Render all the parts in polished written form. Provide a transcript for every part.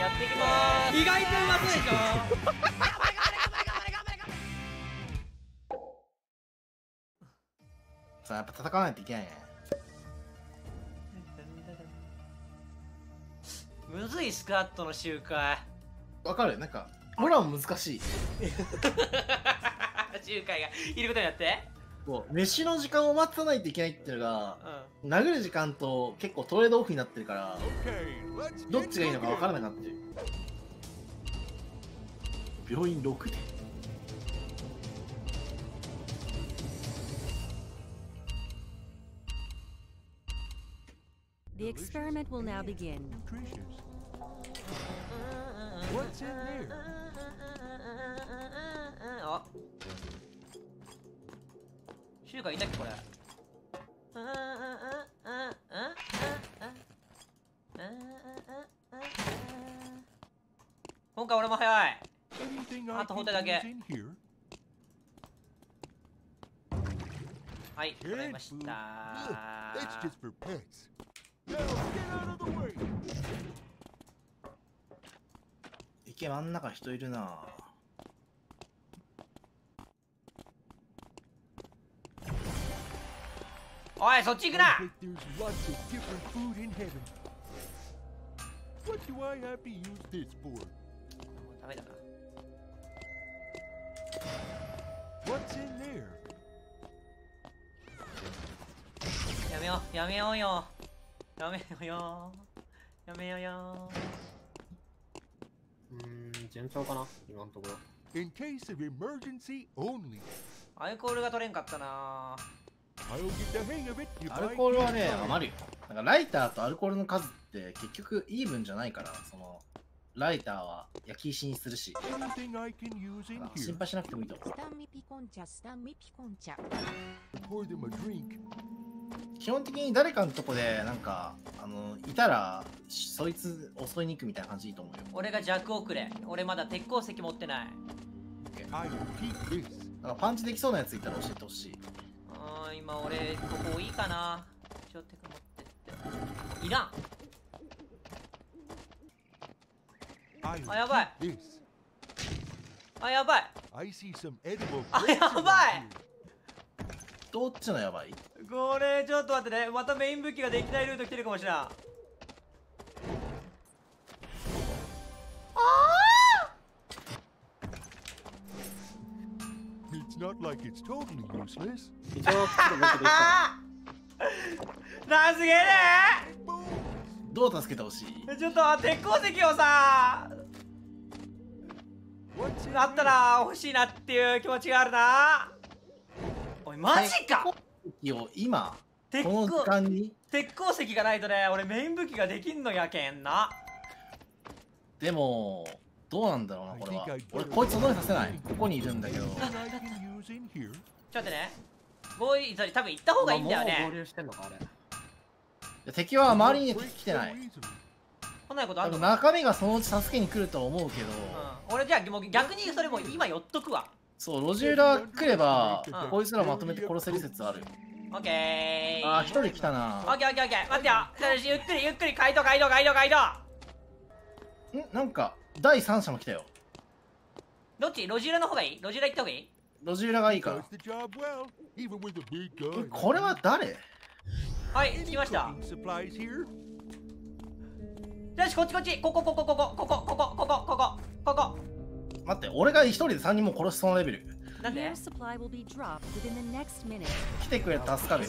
やっていきまーす。 意外とうまそうでしょ。 さあやっぱ戦わないといけないね。 むずいスクワットの周回。 わかる、なんか俺らも難しい。 周回がいることによって。 こう飯の時間を待たないといけないっていうのが、 う殴る時間と結構トレードオフになってるから、どっちがいいのか分からなくなってる。病院6で。 The experiment will now begin. What's in there? あ、周回いたっけこれ。今回俺も早い。 Anything I あとホ can テだけ。 use in here? はい、取れまし Look, た。 that's just for pets. Now get out of the way. 池真ん中人いるな。 おい、そっち行くな。 I bet there's lots of different food in heaven. What do I have to use this for? ダメだな。 What's in there? やめよう、やめようよ。やめようよ。やめようよ。 順調かな今のところ。 In case of emergency only. アルコールが取れんかったな。 I'll get the hang of it if アル I コールは keep ね trying. 余るよ。なんかライターとアルコールの数って結局イーブンじゃないから、そのライターは焼き石にするし、 Anything I can use in 心 here. 配しなくてもいいと思う。 スタンミピコン茶、スタンミピコン茶。 Pour them a drink. 基本的に誰かのとこでなんかいたらそいつ襲いに行くみたいな感じでいいと思うよ。 俺が弱をくれ。俺まだ鉄鉱石持ってない。 I'll keep this. なんかパンチできそうなやついたら教えてほしい。 今俺ここいいかな。ちょっと持ってって。いらん。 I'll あ、やばい。 keep this. あ、やばい。 I see some edible あ、 grapes や around ばい。 here. どっちのやばい？ これちょっと待ってね。またメイン武器ができないルート来てるかもしれん。ああ。 It's not like it's totally useless. 一応、ちょっと僕できた。 なすげえね。 どう助けてほしい？ ちょっと鉄鉱石をさ What's in あったら欲しいなっていう気持ちがあるな。おいマジか。 敵を今鉄この時間に。 鉄鉱石がないとね、俺メイン武器ができんのやけんな。 でもどうなんだろうなこれは。俺こいつ思いさせない。ここにいるんだけど。 I can use in here? ちょっとね、合意多分行った方がいいんだよもう合ね。 流してんのかあれ。 敵は周りに Break 来てない。 so easily. こんなことあ多分んのか。 中身がそのうち助けに来ると思うけど、 俺じゃあもう逆にそれもう今寄っとくわ。 そう路地裏来ればうんこいつらまとめて殺せる説ある。 オッケー。 あー一人来たオな。 ッケーオッケーオッケー。待ってよ。ゆっくりゆっくりカイドカイドカイドカイド。 なんか第三者も来たよ。 どっち？路地裏の方がいい？路地裏行った方がいい？ 路地裏がいいから。 Does the job well, even with a big gun. これは誰？ はい、来ました。 Cooking supplies here? よし、こっちこっち。ここここここここここここここここ。 待って俺が一人で3人も殺しそうなレベル。 なん The で air supply will be dropped within the next minute. 来てくれて助かる。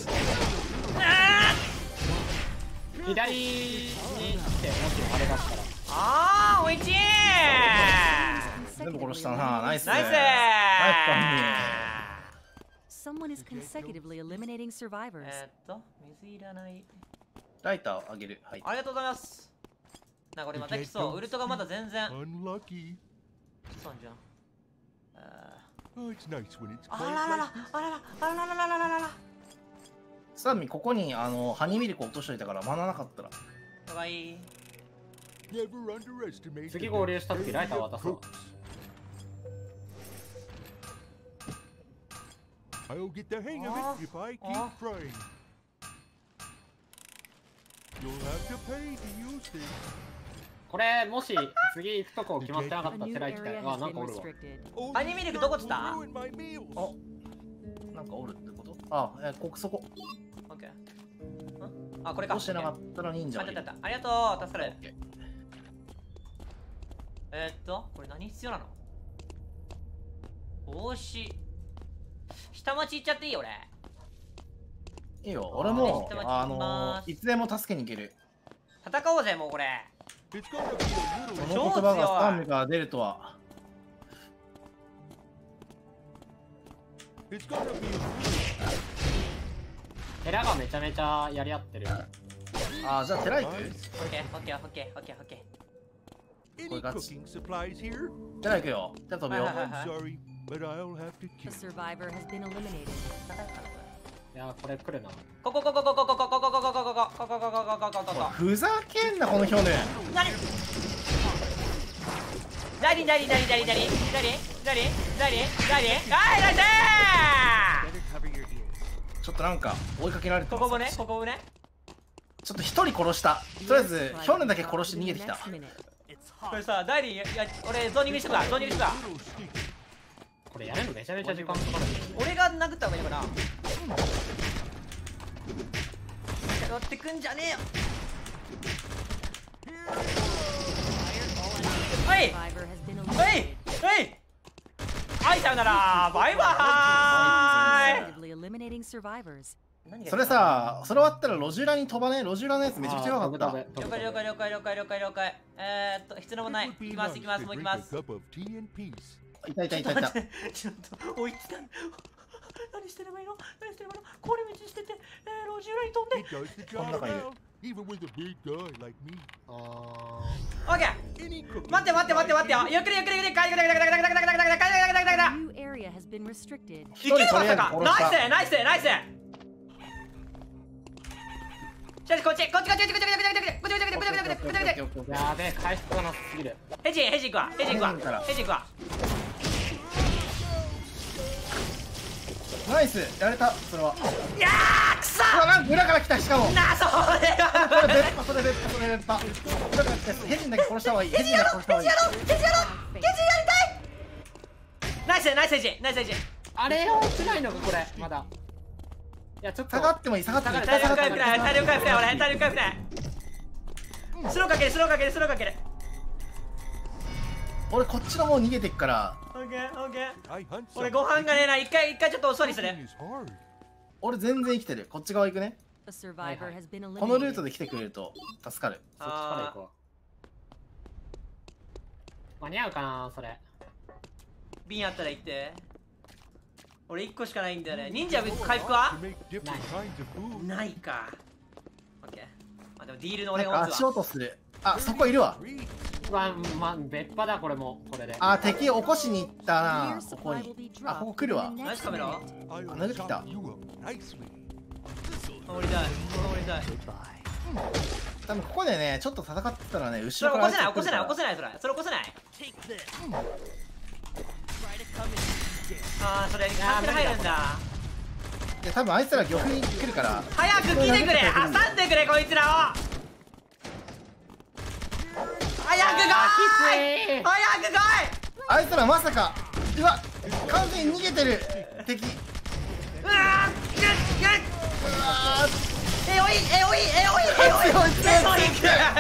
左に来て、もしあれだったら。 あー、おいちー。 全部殺したな。ナイス。 ナイスー。 ナイス Someone is consecutively eliminating survivors. 水いらない。 ライターをあげる。はい。 ありがとうございます。なんか俺また来そう。ウルトがまだ全然。 Unlucky. そうじゃん。 Oh, it's nice when it's あ quiet ららら like this. あららあららららららら。 スタンミここにハニーミルク落としといたからマナなかったら。 かわいい。 Never underestimate 次 the 合流した時ライター mentality 渡 of そう。 crooks. I'll get the hang of it if I keep trying. You'll have to pay to use this. これもし次行くとこ決まってなか A ったら new 寺行きたい。 area あ、 has なん been かおるわ。 restricted. アニミルクどこっつった？ Ruin my meals. おなんかおるってこと？あ、そこ。 オッケー。あ、これか。 どうしてなかったら忍者がいる。 あったあった。ありがとう、助かる。これ何必要なの？帽子。下町行っちゃっていい俺。 いいよ、俺も下町行きますいつでも助けに行ける。 戦おうぜ、もうこれ。 It's gonna be a そ little. の言葉がスタンプから出るとは。 It's gonna be a 寺がめちゃめちゃやり合ってる。 あ、じゃあ寺行く？ オッケー、オッケー、オッケー、オッケー、オッケ Any cooking supplies here? 寺行くよ。じゃあ飛ぶよ。 はい I'm sorry, but I'll have to The kill. survivor has been eliminated. いや、これ来るな。 ー。ここ。 ふざけんな、この表現。 何はい、ナイス Better cover your ears. ちょっとなんか追いかけられてます。 ここもね。 ちょっと一人殺した。とりあえずヒョンネだけ殺して逃げてきた。 Next minute. これさ、ダイリー、俺ゾーニングしてくわ。 Little sticky. これやるのめちゃめちゃ時間かかる。 俺が殴った方がいいのかな。乗ってくんじゃねえよ。はい Survivor has been はい eliminated. はいさよならバイバーイ Effectively eliminating survivors. それさ、それ終わったら路地裏に飛ばね。路地裏のやつめちゃくちゃ弱かった。 了解了解。必要もない。 It would 行 be きます nice 行きます to もう行 drink きま a す。 cup of tea in peace. いた。 ちょっと追いつかん。何してればいいの？氷道してて、路地裏に飛んで。 It does the こん job 中いる。 well, even with a big guy like me. あオッケー。 Any cooking 待ってよ。ゆっくり。 A new area has been restricted. いけるまさか。ナイス。じゃあこっち。 ー、やべえ、回復がなさすぎる。 ヘジ行くわ。 ナイス、やれた。それは。 いやーくそ。 うわ、なんか裏から来た。しかもこなあ、それはれ別派。裏から来た。ヘジンだけ殺した方がいい。ヘジンだけ殺した方がいい。 ナイスヘジ。 あれを落ちないのか、これ。まだ。いや、ちょっと。 下がってもいい。下がってもいい。 体力回復ない俺。スローかける。 俺こっちの方逃げてっから。 オッケー。 I hunt 俺 some ご飯がねえな。一回ちょっとお座りする。 cooking is hard. 俺全然生きてる。こっち側行くね。 A survivor has been このルート eliminated. で来てくれると助かる。 そっちから行こう。間に合うかな、それ。 瓶あったら行って。俺1個しかないんだよね。忍者回復は To make different kinds of food. ないか。オッケー。まあでもディールのなんか足俺を打つわ。 音する。あ、そこいるわ。 Great. 別派だ、これも。これで。 あ、敵起こしに行ったな Your。 ここ supply will に be。 あ、ここ dropped 来る within わ the。 ナイス next カメラ。 I'll Another chop guitar. you up nicely. 守りたい。 多分ここでね、ちょっと戦ってたらね、後それろから起こせない。 来るからそれ起こせない。ああ、それキャンセル入るんだ。 で、多分あいつら漁夫に来るから。 早く来てくれ。挟んでくれこいつらを。早く来い。 あいつらまさか。うわ、完全に逃げてる敵。 うわー、 うわえおい。 強い強い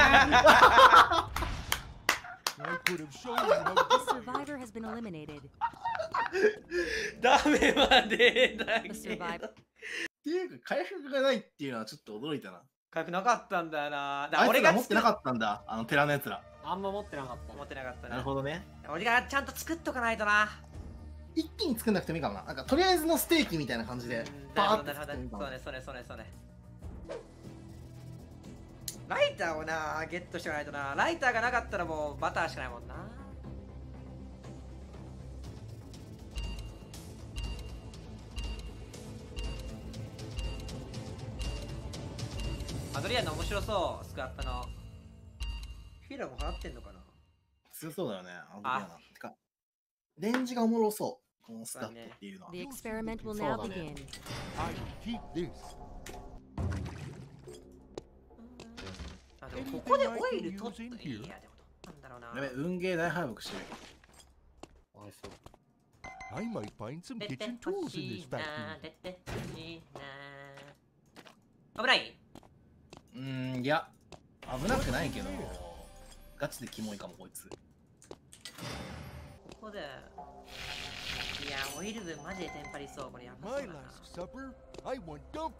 I could have shown you how A survivor has been eliminated. ダメまでだ A survivor. っていうか回復がないっていうのはちょっと驚いたな。 回復なかったんだよな。 あいつら持ってなかっったんだ、あの寺のやつら。 あんま持ってなかった。 持ってなかったね。 なるほどね。 俺がちゃんと作っとかないとな。 一気に作んなくてもいいかもな。なんかとりあえずのステーキみたいな感じでパーッと作ってもいいかも。 そうね。ライターをなゲットしておかないとな。ライターがなかったらもうバターしかないもんな。アドリアンの面白そう。スクワットのフィラも払ってんのかな。 強そうだよね、アドリアナ。てか、レンジがおもろそう。このスタットっていうのは。 The experiment will now begin. I keep this. あでもここでオイル取っていいやでもだろうな。 やべ、運ゲー大敗北してる。 かわいそう。 I might find some 出て kitchen ほ tools し in い this な、 factory. 出てほしいな。危ない？ いや、危なくないけど、ガチでキモいかも、こいつ。 ここで。いや、オイル分マジでテンパりそう。これやばそう My だな。 last supper, I want dumplings.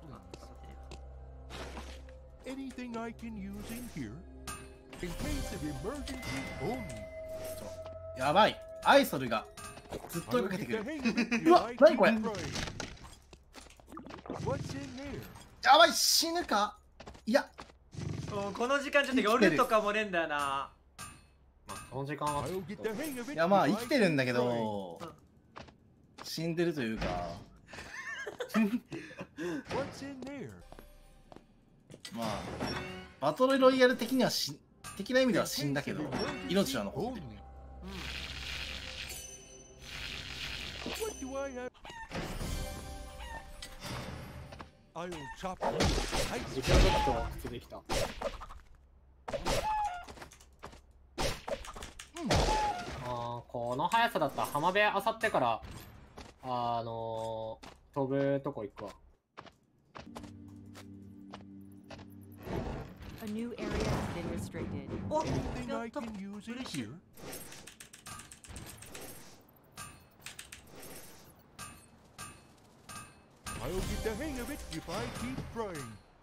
Anything I can use in here? In case of emergency only. やばい、アイソルがずっと追い I'll かけて get く the る。 hang of it う if わ I 何 keep これ trying. What's in there? やばい、死ぬか。いや、 もうこの時間ちょっと夜とかもねえんだよな。 まあ、この時間は I'll get the hang of it いやまあ if 生 I きてるんだ keep け trying. ど、死んでるというか。 What's in there? まあバトルロイヤル的には的な意味では死んだけど、命は残ってる。 What do I have? I'll chop you. 自己特徴は靴できた。この速さだったら浜辺あさってから飛ぶとこ行くわ。 A new area has been restricted. お、 Anything や I った。 can use in 嬉しい。 here? I'll get the hang of it if I keep trying.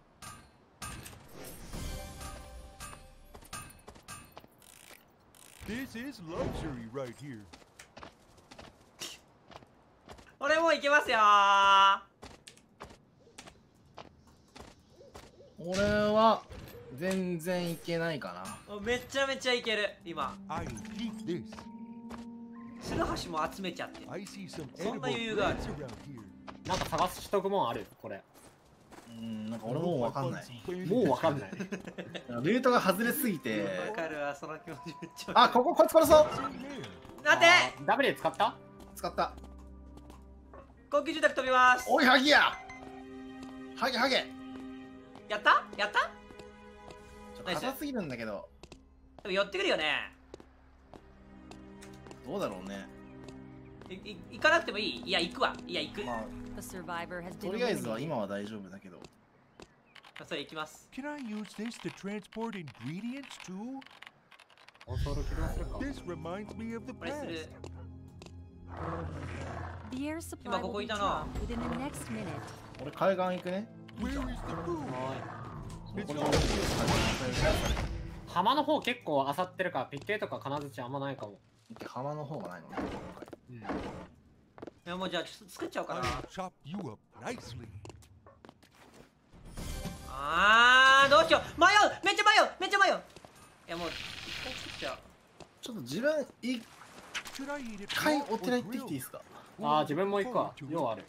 This is luxury right here. 俺もう行けますよ俺は全然いけないかな。 めちゃめちゃいける今。 I'll keep this. 白橋も集めちゃってる。 I see some そんな edible 余裕がある。 plants around here. なんか探しとくもんあるこれ。 なんか俺もうわかんない。 もうわかんない。 ルートが外れすぎて。 わかるわ、その気持ちめっちゃ。 あ、こいつ殺そう。 What's in there? 待て、 W 使った？ 使った。 高級住宅飛びます。 おいハギや。ハゲハゲ。 やったやった？ ちょっと硬すぎるんだけど。 でも寄ってくるよね。 どうだろうね。 行かなくてもいい？いや行くわ。いや行く。 まあ A survivor has と been りあえずは eliminated. 今は大丈夫だけど。 それ行きます。 Can I use this to transport ingredients too? コンソール起動するか。 This reminds me of the これす past. る。 The air supply will be 今ここいたな。 dropped within the next minute. 俺海岸行くね。 Where is the food? はーい。 It's これ all 浜の方結構漁ってるからピッケとか金槌あんまないかも。 浜の方がないのね。 うん。 いやもうじゃあ作っちゃおうかな。 I'll chop you up nicely. どうしよう。迷う。めっちゃ迷う。めっちゃ迷う。いやもう一回作っちゃおう。 ちょっと自分一 Should I eat it 回 raw お or 寺行ってきていい grilled? ですか。 自分も行くわ。量ある。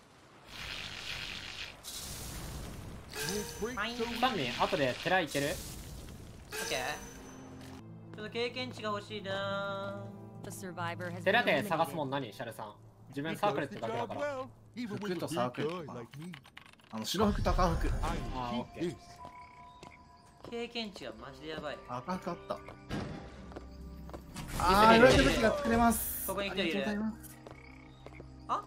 Let's break はい。 some サンミン、後で寺行ける？ オッケー。ちょっと経験値が欲しいな。 A survivor has been 寺で探すも eliminated. ん何シャルさん。自分 It サークレ does ッ the トだけだか job ら。 well, even with a 服と big サークル guy とか like me. 白服と赤服。 I'll Ah, keep okay. this. 経験値がマジでやばい。 赤服あった。言われた時が作れます。 ここに一人いるありがとうございます。 あ、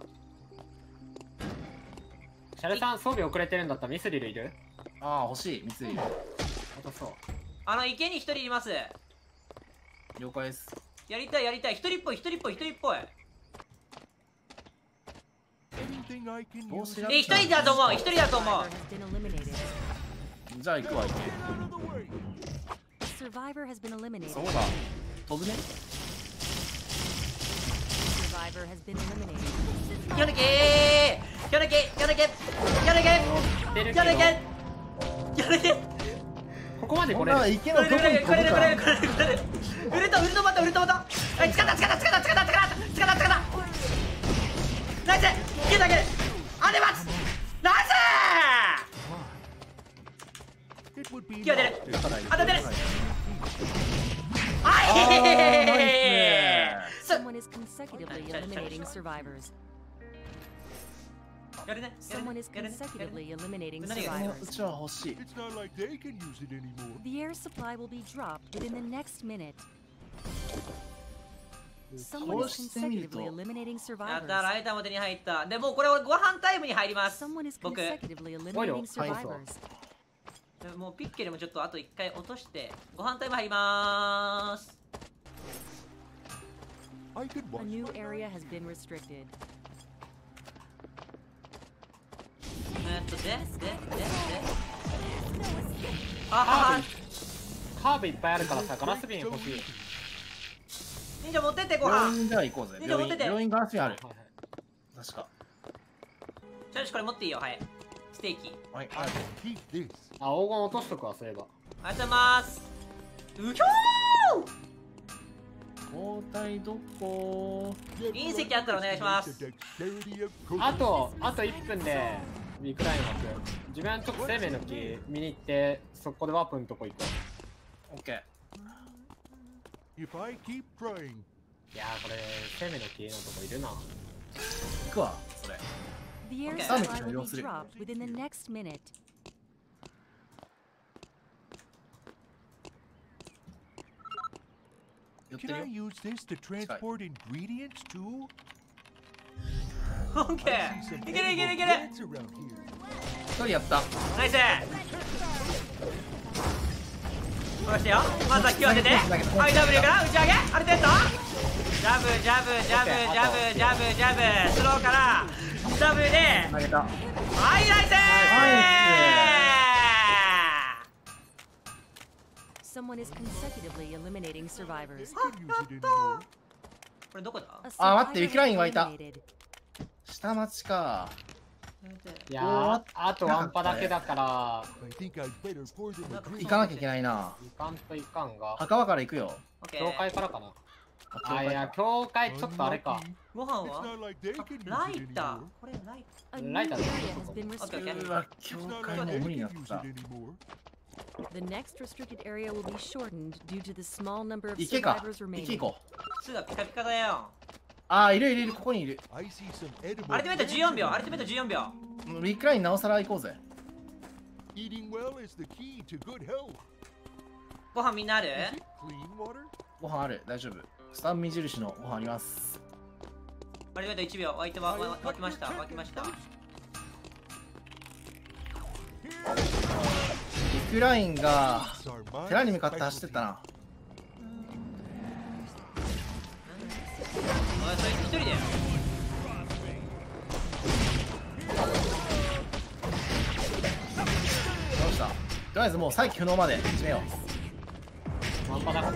シャルさん装備遅れてるんだったらミスリルいる？ 欲しい。三井。 あとそう。 池に一人います。 了解です。 やりたいやりたい。一人っぽい一人っぽい一人っぽい。 Anything I can 帽 use. 子が一人だと思う。一人だと思う Survivor。has been eliminated. じゃあ行くわ。行く Out of the way. Survivor has been eliminated. そうだ。飛ぶね。 Survivor has been eliminated. やるけーやるけやるけやるけ出るけやるけど。 やるけここまでこれは来れる。 池のどこに飛ぶか。 ウルトバタウルトバタ。はい、使ったナイスいけたいけるあれますナイ It would be ス気が出る nice to 当たってるあはいそ Someone is consecutively eliminating survivors. やるね Someone is やるね consecutively eliminating 何がこのう survivors. ちは欲しい。 It's not like they can use it anymore. The air supply will be dropped within the next minute. Someone is こうしてみると consecutively eliminating やった survivors. ライターも手に入った。でもうこれ俺ご飯タイムに入ります。 Someone is 僕 consecutively eliminating survivors. もうピッケルもちょっとあと1回落としてご飯タイム入りまーす。 I could A watch new my area has been restricted. あカーブいっぱいあるからさ、ガラス瓶欲しい。 忍者持ってってご飯。 病院じゃあ行こうぜ。 忍者持ってて病院ガラスにある。 はいはい確か。 チャンスこれ持っていいよ。はい。ステーキ。 はい。 I can keep this. あ、黄金落としとくわ、そういえば。 ありがとうございます。うひょ交代どこ隕石あったらお願いします。 The dexterity of cooking. あと1分でリクライン枠。自分はちょっと生命の木見に行って、そこでワープのとこ行こう。 オッケー。 If I keep trying, いやー、これ生命の木のとこいるな。 行くわ、それ。 The air Okay. supply Damage will be control. dropped within the next minute. 寄って can る I よ。 use this to transport ingredients too? オッケ I see ー。 some いけるいけるいけ edible る。 plants around here. 一人やった。 ナイス。こうしてよ。まずは引き分けて。はい、ダブルから打ち上げ。ある程度。ジャブジャブジャブジャブジャブジャブ。スローからダブルで。 投げた。 はい、ナイス。 Someone is consecutively eliminating survivors. I can use it anymore. これどこだ？ A あ、待って survivor ウィキライン has 湧いた eliminated. 下町か。 いやー、あとワンパだけだから、 I think I'd better pour them a 行 drink. かなきゃいけないな。 いかんといかんが。 墓場から行くよ。 オッケ教ー。 会からかな。 ああ、いや、教会ちょっとあれか。 Unlucky. ご飯 It's は？ not like they あ can use ライ it ター anymore.。 これライ A new Light area up. has been Okay, restricted. うわ、教 It's not 会 like も they 無理になっ can use た it。anymore. The next restricted area will be shortened due to the small number of 行けか。 survivors 行け remaining. 行こう。 靴がピカピカだよ。 あー、いるいるいる、ここにいる。 I see some edible アルティメット plants 14秒。 around アルティメット14秒。 ウィックラインなおさら行こうぜ。 Eating well is the key to good health. ご飯みんなある？ Is it clean water? ご飯ある、大丈夫。スタン無印のご飯あります。 アルティメット1秒。湧いて湧きました。湧きました。 ウィックラインが It's our mind's 寺に向かって走ってったな。 おい、それ一人で。 どうした？とりあえずもう再起不能まで締めよう。 ワンパだから。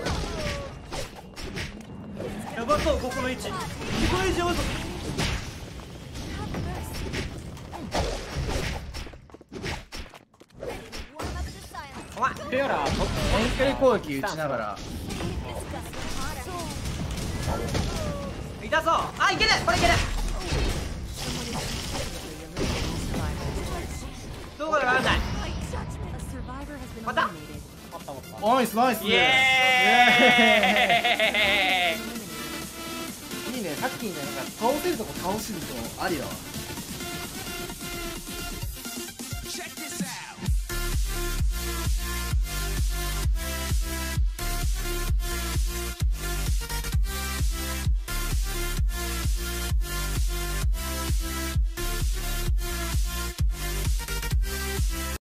やばそう、ここの位置。ここの位置やばそう。お前。 ペオラ、 遠距離攻撃打ちながら。 痛そう。あ、いける。これいける。 Someone is consecutively eliminating survivors. どこだかわかんない。 A survivor has been What the? eliminated. あったあった。 ナイスナイス。 イエーイ。 いいね、さっきね、なんか倒せるとこ倒しるとありだわ。